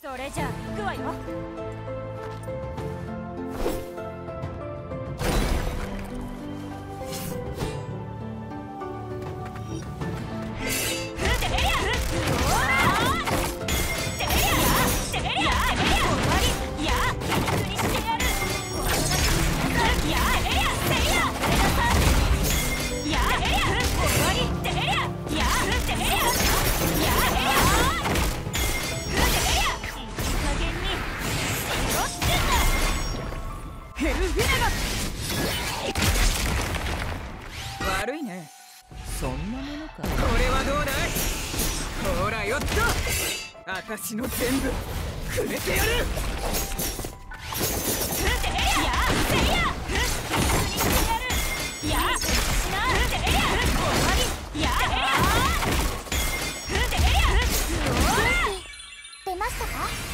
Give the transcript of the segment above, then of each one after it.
それじゃあ行くわよ。 悪いね。 そんなものか。 これはどうだい。ほらよっと、私の全部くれてやる。 出ましたか？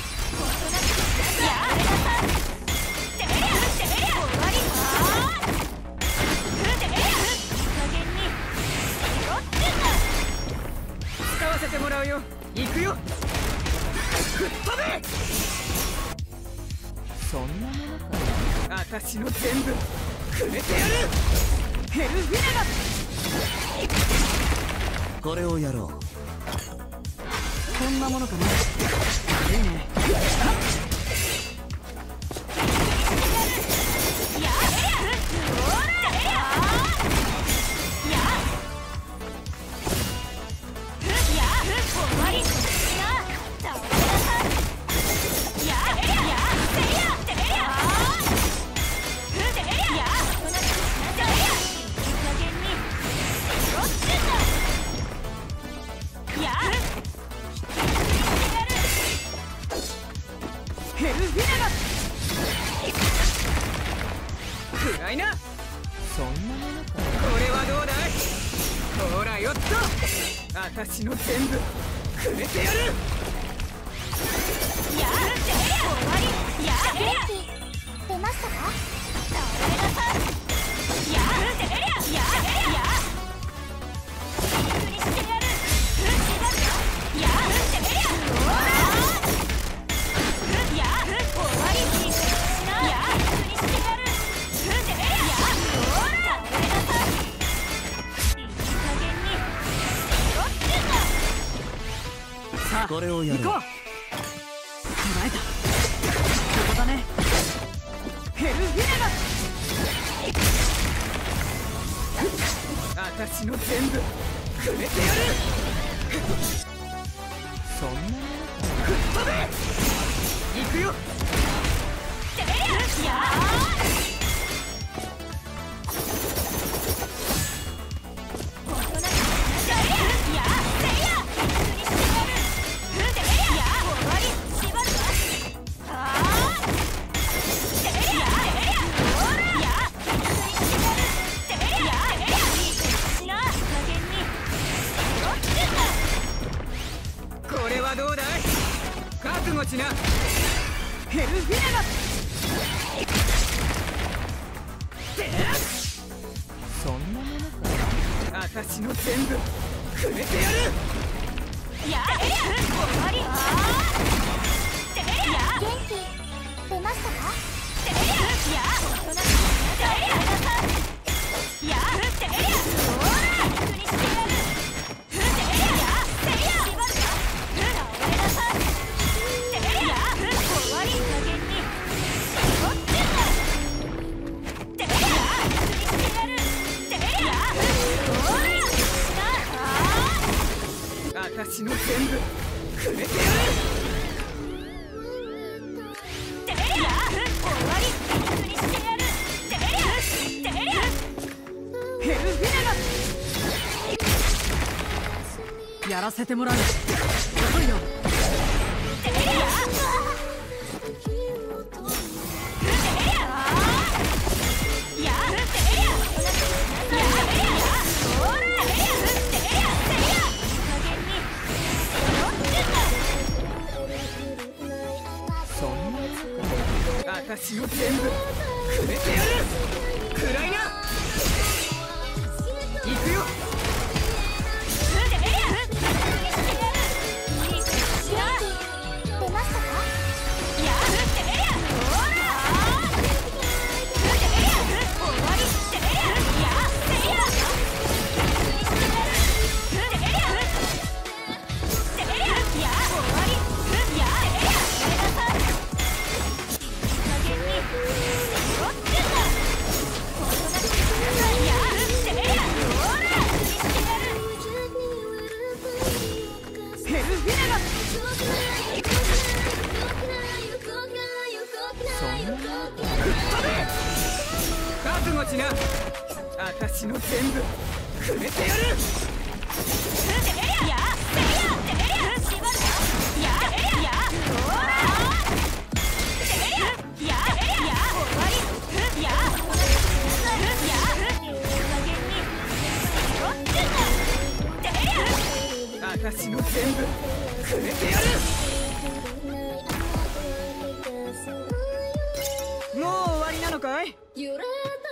使わせてもらうよ。行くよ。吹っ飛べ。 そんなものか。 私の全部くれてやる。ヘルフィネガ。 これをやろう。こんなものかな。いいね。 ヘルフィネガ。暗いな。 そんなものか。 これはどうだい。ほらよっと、私の全部くれてやる。 出ましたか？ これをやろう。 行こう。捉えた。ここだね。ヘルフィネガ。私の全部くれてやる。 そんなものか。 吹っ飛べ。行くよ。これはどうだい。覚悟しな。ヘルフィネガ。 そんなものか。 私の全部くれてやる。 元気出ましたか？ 私の全部くれてやる。ヘルフィネやらせてもらう。遅いよ。 私の全部くれてやる。暗いな。行くよ。 出ましたか？ 覚悟しな。私の全部くれてやる。私の全部くれてやる。もう終わりなのかい？